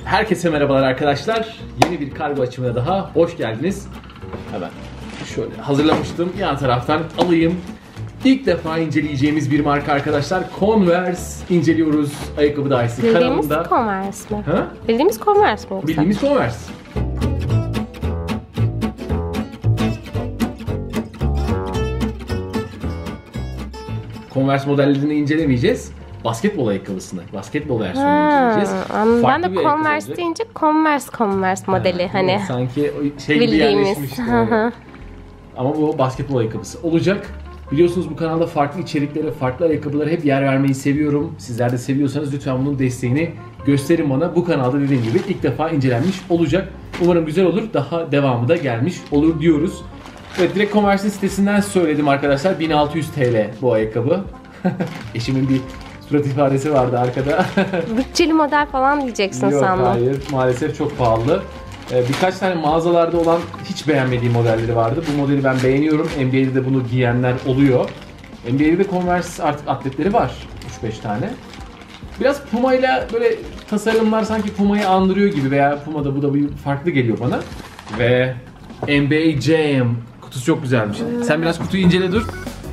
Herkese merhabalar arkadaşlar. Yeni bir kargo açımına daha hoş geldiniz. Hemen şöyle hazırlamıştım. Yan taraftan alayım. İlk defa inceleyeceğimiz bir marka arkadaşlar. Converse inceliyoruz. Ayakkabı dahisi Bildiğimiz kanalında. Converse mi? Ha? Bildiğimiz Converse mi yoksa? Bildiğimiz Converse. Converse modellerini incelemeyeceğiz. Basketbol ayakkabısını, basketbol versiyonunu inceleyeceğiz. Ben de bir ayakkabı Converse olacak. deyince Converse modeli Ha, hani sanki şey gibi bildiğimiz. yerleşmişti. Ama bu basketbol ayakkabısı olacak. Biliyorsunuz bu kanalda farklı içeriklere, farklı ayakkabılara hep yer vermeyi seviyorum. Sizler de seviyorsanız lütfen bunun desteğini gösterin bana. Bu kanalda dediğim gibi ilk defa incelenmiş olacak. Umarım güzel olur. Daha devamı da gelmiş olur diyoruz. Evet, direkt Converse'in sitesinden söyledim arkadaşlar. 1600 TL bu ayakkabı. Eşimin bir surat ifadesi vardı arkada. bütçeli model falan diyeceksin Yok, sandım. hayır, maalesef çok pahalı. Birkaç tane mağazalarda olan hiç beğenmediğim modelleri vardı. Bu modeli ben beğeniyorum. NBA'de de bunu giyenler oluyor. NBA'de de Converse artık atletleri var. 3-5 tane. Biraz Puma ile böyle tasarımlar sanki Puma'yı andırıyor gibi veya Puma'da bu da bir farklı geliyor bana. Ve NBA Jam kutusu çok güzelmiş. Sen biraz kutuyu incele dur.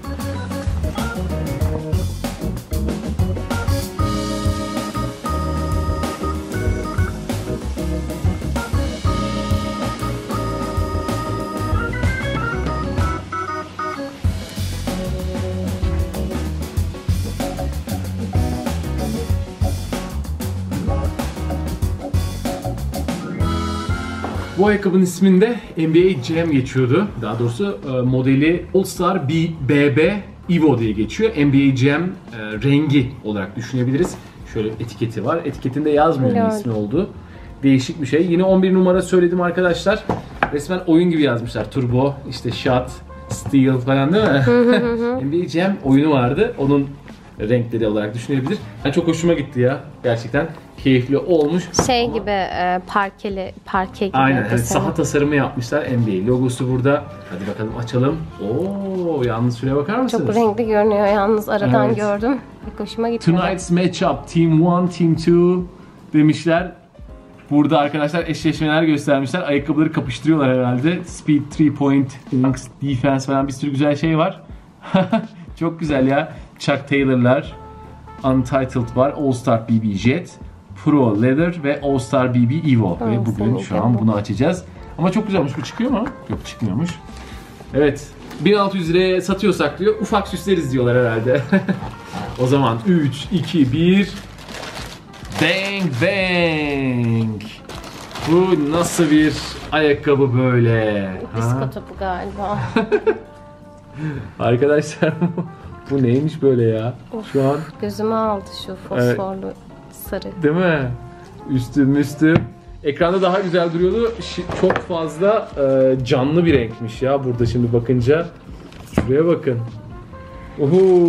Bu ayakkabının isminde NBA Jam geçiyordu. Daha doğrusu modeli All Star BB Evo diye geçiyor. NBA Jam rengi olarak düşünebiliriz. Şöyle etiketi var. Etiketinde yazmıyor ne ismi olduğu. Değişik bir şey. Yine 11 numara söyledim arkadaşlar. Resmen oyun gibi yazmışlar. Turbo, işte Shot, Steel falan değil mi? NBA Jam oyunu vardı. Onun renkleri olarak düşünebilir. Yani çok hoşuma gitti ya. Gerçekten keyifli olmuş. Şey gibi parke gibi. Aynen, hani saha tasarımı yapmışlar. NBA logosu burada. Hadi bakalım açalım. Oo, yalnız şuraya bakar mısınız? Çok renkli görünüyor yalnız aradan Evet. gördüm. Pek hoşuma gitti. Tonight's matchup Team 1, Team 2 demişler. Burada arkadaşlar eşleşmeler göstermişler. Ayakkabıları kapıştırıyorlar herhalde. Speed, 3 point, dunks, defense falan bir sürü güzel şey var. Çok güzel ya. Chuck Taylor'lar, Untitled var, All Star BB Jet, Pro Leather ve All Star BB Evo. Ve bugün şu an bunu açacağız. Ama çok güzelmiş. Bu çıkıyor mu? Yok, çıkmıyormuş. Evet. 1600 liraya satıyorsak diyor. Ufak süsleriz diyorlar herhalde. O zaman 3, 2, 1. Bang bang. Bu nasıl bir ayakkabı böyle? Disko topu galiba. Arkadaşlar bu neymiş böyle ya? Şu an Gözümü aldı şu fosforlu sarı. değil mi? Üstüm. Ekranda daha güzel duruyordu. Çok fazla canlı bir renkmiş ya burada şimdi bakınca. Şuraya bakın. Uhu.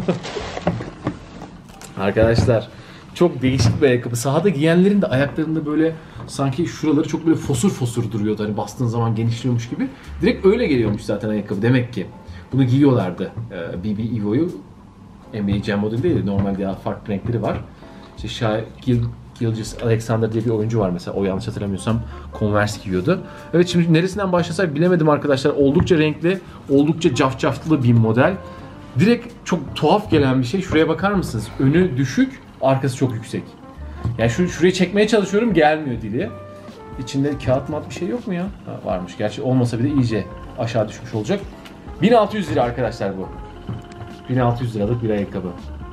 Arkadaşlar çok değişik bir ayakkabı. Sahada giyenlerin de ayaklarında böyle sanki şuraları çok böyle fosur duruyordu. Hani bastığın zaman genişliyormuş gibi. Direkt öyle geliyormuş zaten ayakkabı demek ki. Bunu giyiyorlardı. BB Evo'yu. NBA Jam modeli değil de normalde daha farklı renkleri var. İşte Shai Gilgeous-Alexander diye bir oyuncu var mesela. O yanlış hatırlamıyorsam Converse giyiyordu. Evet, şimdi neresinden başlasak bilemedim arkadaşlar. Oldukça renkli, oldukça cafcaflı bir model. Direkt çok tuhaf gelen bir şey. Şuraya bakar mısınız? Önü düşük, arkası çok yüksek. Yani şuraya çekmeye çalışıyorum, gelmiyor dili. İçinde kağıt mat bir şey yok mu ya? Ha, varmış. Gerçi olmasa bir de iyice aşağı düşmüş olacak. 1600 lira arkadaşlar bu. 1600 liralık bir ayakkabı.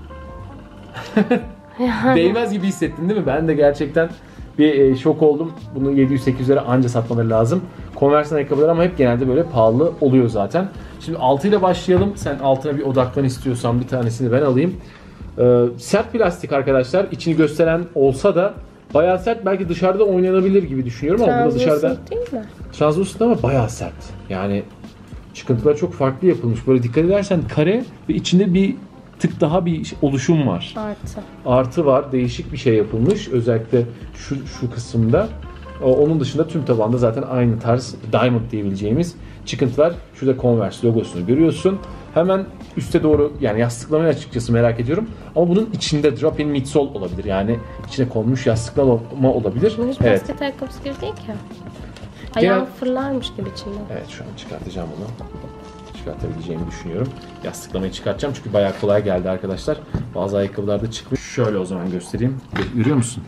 Değmez gibi hissettin değil mi? Ben de gerçekten bir şok oldum. Bunu 700-800 lira anca satmaları lazım. Converse ayakkabılar ama hep genelde böyle pahalı oluyor zaten. Şimdi 6 ile başlayalım. Sen altına bir odaklan istiyorsan bir tanesini ben alayım. Sert plastik arkadaşlar. İçini gösteren olsa da bayağı sert. Belki dışarıda oynanabilir gibi düşünüyorum ama burada dışarıda değil mi? translucent ama bayağı sert. Yani çıkıntılar çok farklı yapılmış. Böyle dikkat edersen kare ve içinde bir tık daha bir oluşum var. Artı var. Değişik bir şey yapılmış. Özellikle şu kısımda. Onun dışında tüm tabanda zaten aynı tarz diamond diyebileceğimiz çıkıntılar. Şurada Converse logosunu görüyorsun. Hemen üste doğru, yani yastıklamayı açıkçası merak ediyorum. Ama bunun içinde drop-in midsole olabilir. Yani içine konmuş yastıklama olabilir. Bu hiç Evet. basket ayakkabısı gibi değil ki. Ayağım fırlarmış gibi içinde. Evet, şu an çıkartacağım bunu. Çıkartabileceğimi düşünüyorum. Yastıklamayı çıkartacağım çünkü bayağı kolay geldi arkadaşlar. Bazı ayakkabılarda çıkmıyor. Şöyle o zaman göstereyim. Görüyor musun?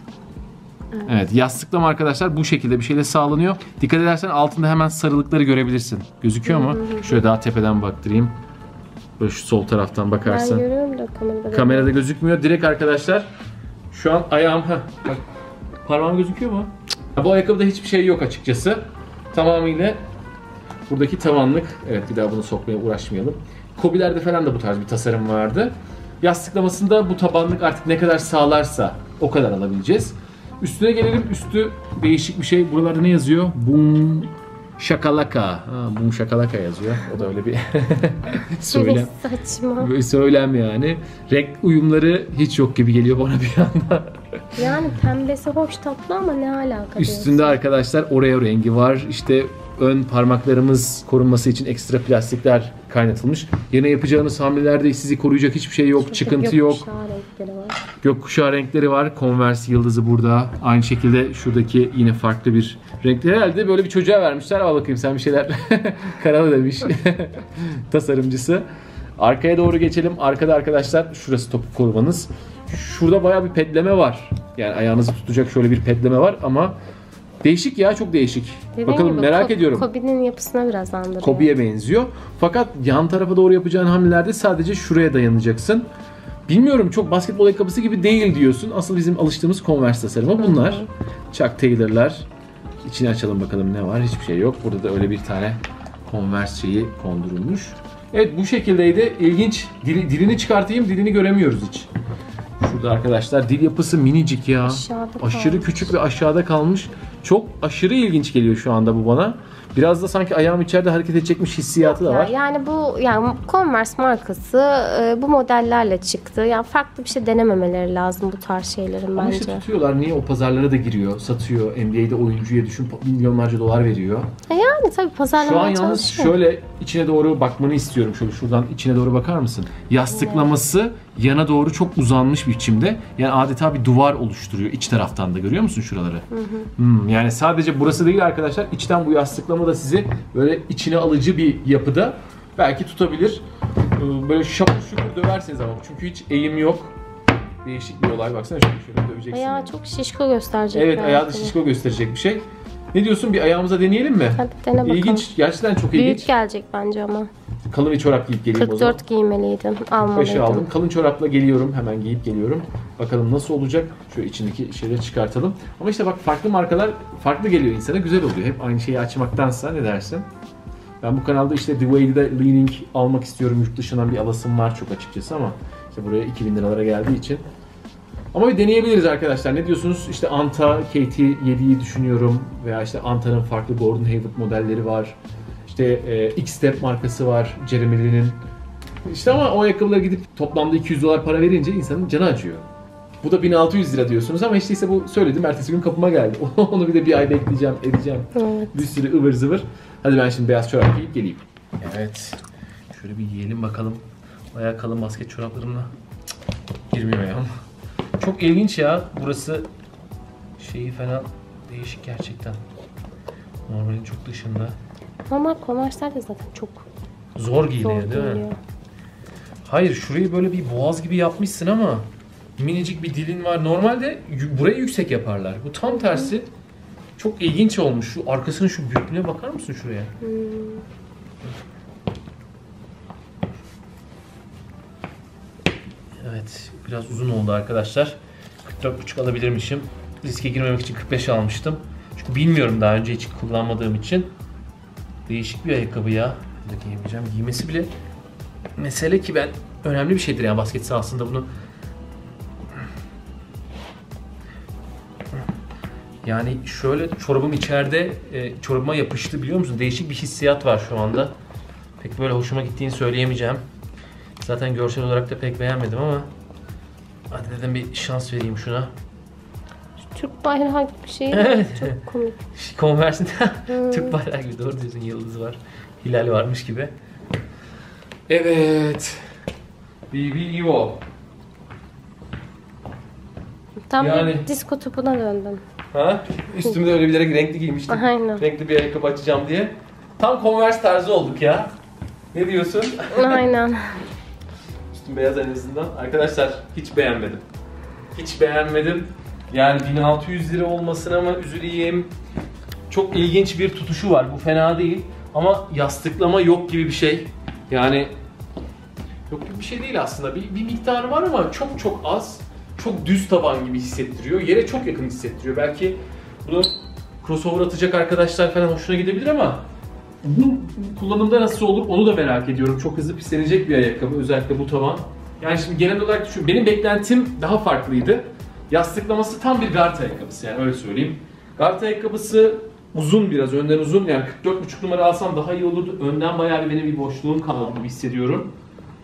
Evet, yastıklama arkadaşlar bu şekilde bir şeyle sağlanıyor. Dikkat edersen altında hemen sarılıkları görebilirsin. Gözüküyor mu? Şöyle daha tepeden baktırayım. Böyle şu sol taraftan bakarsan. Ben görüyorum da kamerada. Kamerada gözükmüyor. Direkt arkadaşlar şu an ayağım, bak parmağım gözüküyor mu? Bu ayakkabıda hiçbir şey yok açıkçası. Tamamıyla buradaki tavanlık. Evet, bir daha bunu sokmaya uğraşmayalım. Kobilerde falan da bu tarz bir tasarım vardı. Yastıklamasında bu tabanlık artık ne kadar sağlarsa o kadar alabileceğiz. Üstüne gelelim. Üstü değişik bir şey. Buralarda ne yazıyor? Boom Shakalaka. Boom Shakalaka yazıyor. O da öyle bir söylem. Saçma. Böyle söylem yani. Renk uyumları hiç yok gibi geliyor bana bir anda. Yani pembesi hoş tatlı ama ne alaka Üstünde diyorsun? arkadaşlar Oreo rengi var. İşte ön parmaklarımız korunması için ekstra plastikler kaynatılmış. Yine yapacağınız hamlelerde sizi koruyacak hiçbir şey yok. Çıkıntı yok. Gökkuşağı renkleri var. Gökkuşağı renkleri var. Converse yıldızı burada. Aynı şekilde şuradaki yine farklı bir renkli. Herhalde böyle bir çocuğa vermişler. Al bakayım sen bir şeyler karalı demiş tasarımcısı. Arkaya doğru geçelim. Arkada arkadaşlar şurası topuk korumanız. Şurada bayağı bir pedleme var. Yani ayağınızı tutacak şöyle bir pedleme var ama değişik ya, çok değişik. Dediğim Bakalım, gibi, merak ediyorum. Kobe'nin yapısına biraz andırıyor. Kobe'ye benziyor. Fakat yan tarafa doğru yapacağın hamlelerde sadece şuraya dayanacaksın. Bilmiyorum, çok basketbol ayakkabısı gibi değil diyorsun. Asıl bizim alıştığımız Converse tasarımı bunlar. Chuck Taylor'lar. İçini açalım bakalım ne var. Hiçbir şey yok. Burada da öyle bir tane Converse şeyi kondurulmuş. Evet, bu şekildeydi. İlginç. Dilini çıkartayım. Dilini göremiyoruz hiç. Şurada arkadaşlar dil yapısı minicik ya. Aşırı kalmış. küçük ve aşağıda kalmış. Çok aşırı ilginç geliyor şu anda bu bana. Biraz da sanki ayağım içeride hareket edecekmiş hissiyatı da var. Yani bu, yani Converse markası bu modellerle çıktı. Yani farklı bir şey denememeleri lazım bu tarz şeylerin Ama bence. işte tutuyorlar. Niye? O pazarlara da giriyor, satıyor. NBA'de oyuncuya düşün milyonlarca dolar veriyor. Yani tabii Şu an pazarlamaya yalnız çalışıyor. şöyle içine doğru bakmanı istiyorum. Şöyle şuradan içine doğru bakar mısın? Yastıklaması yana doğru çok uzanmış biçimde. Yani adeta bir duvar oluşturuyor iç taraftan da, görüyor musun şuraları? Yani sadece burası değil arkadaşlar. İçten bu yastıklama da sizi böyle içine alıcı bir yapıda belki tutabilir. Böyle şapur şukur döversiniz ama çünkü hiç eğim yok. Değişik bir olay. Baksana şöyle döveceksin. Ayağı yani. çok şişko gösterecek. Evet, bir ayağı da ayakkabı. şişko gösterecek bir şey. Ne diyorsun? Bir ayağımıza deneyelim mi? Hadi dene bakalım. İlginç. Gerçekten çok ilginç. Büyük gelecek bence ama. Kalın bir çorap giyip geleyim o zaman. 44 giymeliydin. 5'i Almalıydın. aldım. Kalın çorapla geliyorum. Hemen giyip geliyorum. Bakalım nasıl olacak. Şöyle içindeki şeyleri çıkartalım. Ama işte bak, farklı markalar farklı geliyor insana. Güzel oluyor. Hep aynı şeyi açmaktansa, ne dersin? Ben bu kanalda işte The Way'de Leaning almak istiyorum. Yurt dışından bir alasım var çok açıkçası ama işte buraya 2000 liralara geldiği için. Ama bir deneyebiliriz arkadaşlar. Ne diyorsunuz? İşte Anta KT7'yi düşünüyorum. Veya işte Anta'nın farklı Gordon Hayward modelleri var. İşte X-Step markası var. Jeremy Lin'in. İşte ama o ayakkabılara gidip toplamda 200 dolar para verince insanın canı acıyor. Bu da 1600 lira diyorsunuz ama işte bu söyledim. Ertesi gün kapıma geldi. Onu bir de bir ay bekleyeceğim, edeceğim. Evet. Bir sürü ıvır zıvır. Hadi ben şimdi beyaz çorap giyip geleyim. Evet. Şöyle bir yiyelim bakalım. Bayağı kalın basket çoraplarımla girmiyor ayağım. Çok ilginç ya. Burası şeyi fena değişik gerçekten. Normalin çok dışında. Normal Converse'ler de zaten çok Zor giyiniyor zor değil mi? geliyor. Hayır, şurayı böyle bir boğaz gibi yapmışsın ama minicik bir dilin var. Normalde burayı yüksek yaparlar. Bu tam tersi. Çok ilginç olmuş. Şu arkasının şu büyüklüğüne bakar mısın şuraya? Evet, biraz uzun oldu arkadaşlar. 44,5 alabilirmişim. Riske girmemek için 45 almıştım. Çünkü bilmiyorum, daha önce hiç kullanmadığım için. Değişik bir ayakkabı ya. Bunu da giyemeyeceğim. Giymesi bile mesele ki, ben önemli bir şeydir yani basket sahasında bunu. Yani şöyle çorabım içeride çorabıma yapıştı, biliyor musun? Değişik bir hissiyat var şu anda. Pek böyle hoşuma gittiğini söyleyemeyeceğim. Zaten görsel olarak da pek beğenmedim ama hadi dedim bir şans vereyim şuna. Türk bayrağı gibi bir şey. Evet. Çok komik. Converse'in Türk bayrağı gibi, doğru diyorsun, yıldız var. Hilal varmış gibi. Evet. BB Evo. Tam Yani- bir disko topuna döndüm. Ha? Üstümde öyle bilerek renkli giymiştim. Aynen. Renkli bir ayakkabı açacağım diye. Tam Converse tarzı olduk ya. Ne diyorsun? Aynen. Üstüm beyaz en azından. Arkadaşlar hiç beğenmedim. Hiç beğenmedim. Yani 1600 lira olmasına ama üzüleyim. Çok ilginç bir tutuşu var. Bu fena değil. Ama yastıklama yok gibi bir şey. Yani yok gibi bir şey değil aslında. Bir miktarı var ama çok çok az. Çok düz taban gibi hissettiriyor. Yere çok yakın hissettiriyor. Belki bunu crossover atacak arkadaşlar falan hoşuna gidebilir ama bu kullanımda nasıl olur onu da merak ediyorum. Çok hızlı pislenecek bir ayakkabı. Özellikle bu taban. Yani şimdi genel olarak düşün. Benim beklentim daha farklıydı. Yastıklaması tam bir guard ayakkabısı yani öyle söyleyeyim. Guard ayakkabısı uzun biraz, önden uzun. Yani 44,5 numara alsam daha iyi olurdu. Önden bayağı benim bir boşluğum kaldı gibi hissediyorum.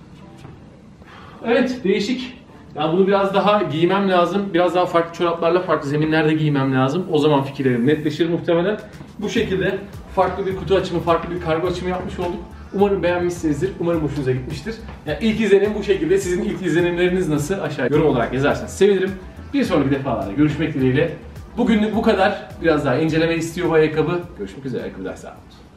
Evet, değişik. Yani bunu biraz daha giymem lazım. Biraz daha farklı çoraplarla, farklı zeminlerde giymem lazım. O zaman fikirlerim netleşir muhtemelen. Bu şekilde farklı bir kutu açımı, farklı bir kargo açımı yapmış olduk. Umarım beğenmişsinizdir. Umarım hoşunuza gitmiştir. Yani ilk izlenim bu şekilde. Sizin ilk izlenimleriniz nasıl? Aşağıya yorum olarak yazarsanız sevinirim. Bir sonraki defalarda görüşmek dileğiyle. Bugünlük bu kadar. Biraz daha inceleme istiyor bu ayakkabı. Görüşmek üzere ayakkabı dersi.